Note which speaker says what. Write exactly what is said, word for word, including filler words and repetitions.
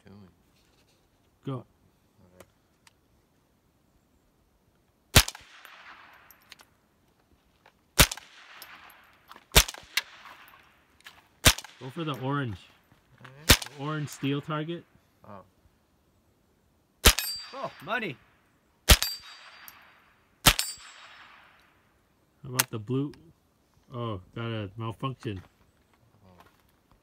Speaker 1: doing?
Speaker 2: Go. Go for the orange.
Speaker 1: Right.
Speaker 2: The orange steel target.
Speaker 1: Oh.
Speaker 3: Oh, money.
Speaker 2: How about the blue? Oh, got a malfunction.